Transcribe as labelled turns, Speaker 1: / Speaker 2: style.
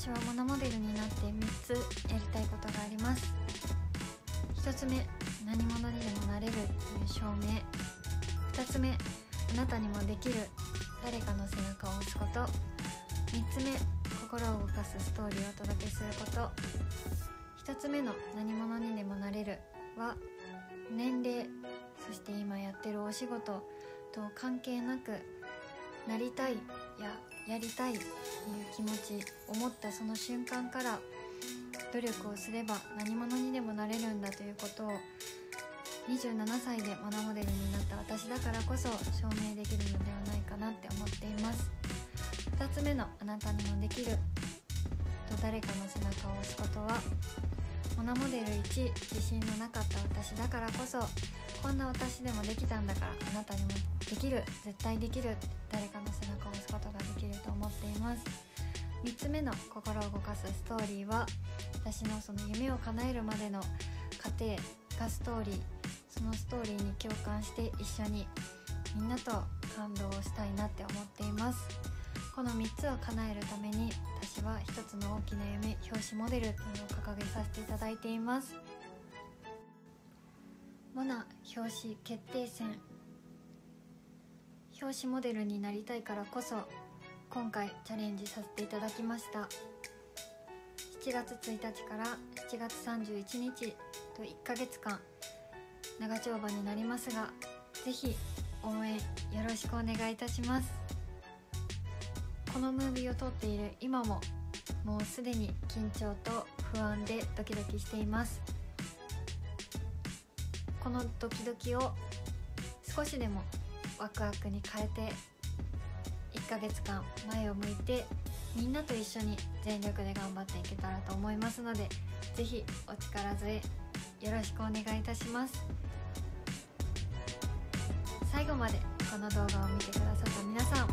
Speaker 1: 私はモノモデルになって3つやりたいことがあります。1つ目、何者にでもなれるという証明。2つ目、あなたにもできる誰かの背中を押すこと。3つ目、心を動かすストーリーをお届けすること。1つ目の何者にでもなれるは、年齢そして今やってるお仕事と関係なく、なりたいややりたいという気持ち思ったその瞬間から、努力をすれば何者にでもなれるんだということを27歳でモノモデルになった私だからこそ証明できるのではないかなって思っています。2つ目のあなたにもできると誰かの背中を押すことは、モノモデル1、自信のなかった私だからこそ、こんな私でもできたんだからあなたにもできる、絶対できる、誰かの背中を押すことができると思っています。3つ目の心を動かすストーリーは、私のその夢を叶えるまでの過程がストーリー、そのストーリーに共感して一緒にみんなと感動をしたいなって思っています。この3つを叶えるために私は一つの大きな夢、表紙モデルというのを掲げさせていただいています。モナ表紙決定戦。表紙モデルになりたいからこそ今回チャレンジさせていただきました。7月1日から7月31日と1ヶ月間長丁場になりますが、ぜひ応援よろしくお願いいたします。このムービーを撮っている今ももうすでに緊張と不安でドキドキしています。このドキドキを少しでもワクワクに変えて、1ヶ月間前を向いてみんなと一緒に全力で頑張っていけたらと思いますので、ぜひお力添えよろしくお願いいたします。最後までこの動画を見てくださった皆さん、